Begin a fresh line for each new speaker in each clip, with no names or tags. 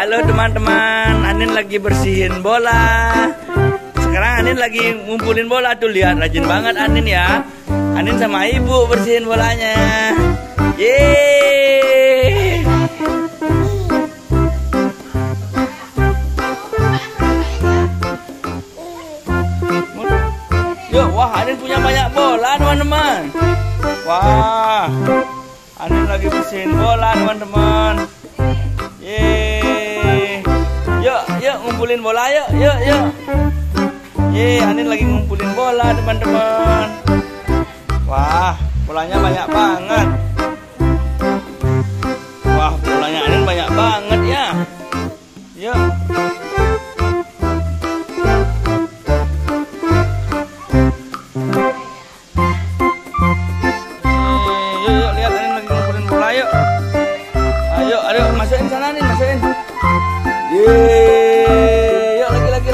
Halo teman-teman, Anin lagi bersihin bola. Sekarang Anin lagi ngumpulin bola tuh, lihat rajin banget Anin ya. Anin sama ibu bersihin bolanya. Yeay. Yuk, wah Anin punya banyak bola teman-teman. Wah, Anin lagi bersihin bola teman-teman. Yeay. Yuk ngumpulin bola yuk. Yeay, Anin lagi ngumpulin bola teman-teman. Wah, bolanya banyak banget. Wah, bolanya Anin banyak banget ya. Yuk. Yuk, lihat Anin lagi ngumpulin bola yuk. Ayo, masukin sana Anin, masukin. Yeay, yuk lagi.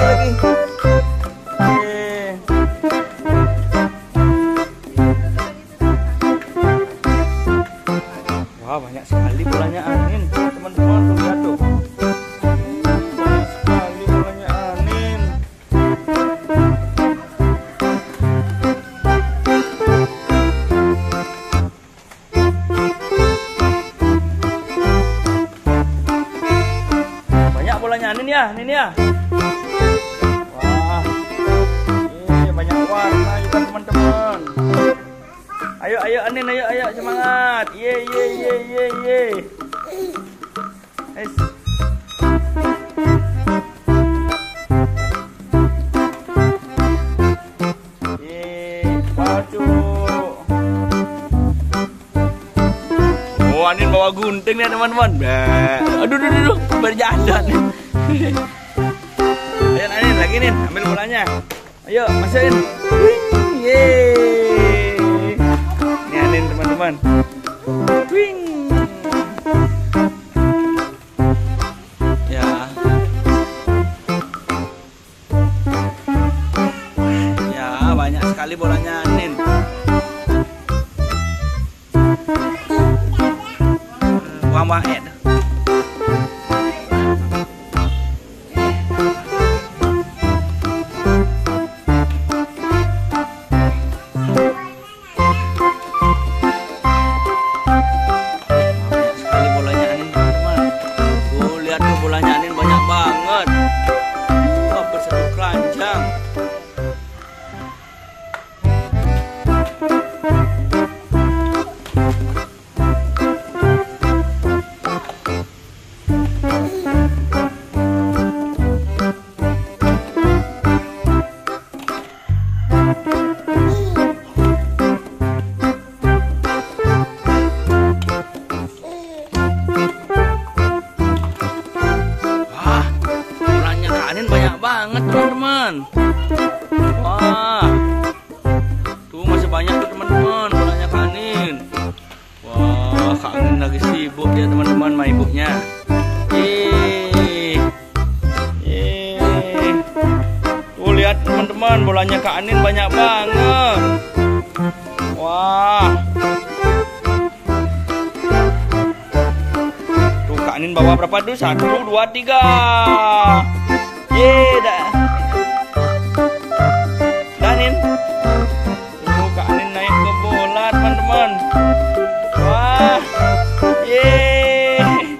Wah, banyak sekali bolanya Anin, teman-teman, tuh lihat tuh. Banyak sekali bolanya Anin. Banyak bolanya Anin ya. Wah, ini banyak warna juga teman-teman. Ayo Anin, ayo semangat. Ye. Es. Waduh. Oh, Anin bawa gunting nih teman-teman. Aduh, berjalan. Ayo Anin, lagi nih, ambil bolanya. Ayo, masukin. Yeay. Ini Anin teman-teman. Wing. Ya, banyak sekali bolanya Anin. Wah, bolanya Anin banyak banget. Wah, bersatu keranjang. Anin banyak banget teman-teman. Wah, tuh masih banyak tuh teman-teman bolanya Kak Anin. Wah, Kak Anin lagi sibuk dia teman-teman sama ibunya. Tuh lihat teman-teman, bolanya Kak Anin banyak banget. Wah, tuh Kak Anin bawa berapa tuh? 1, 2, 3. Dah. Anin. Kak Anin naik ke bola teman-teman. Wah. Yeay.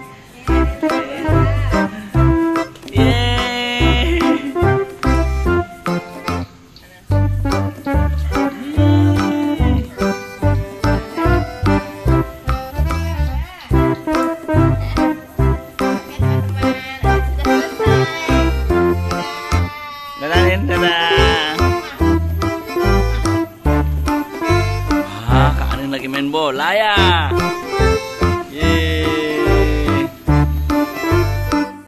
Dadah. Wah, Kak Anin lagi main bola ya.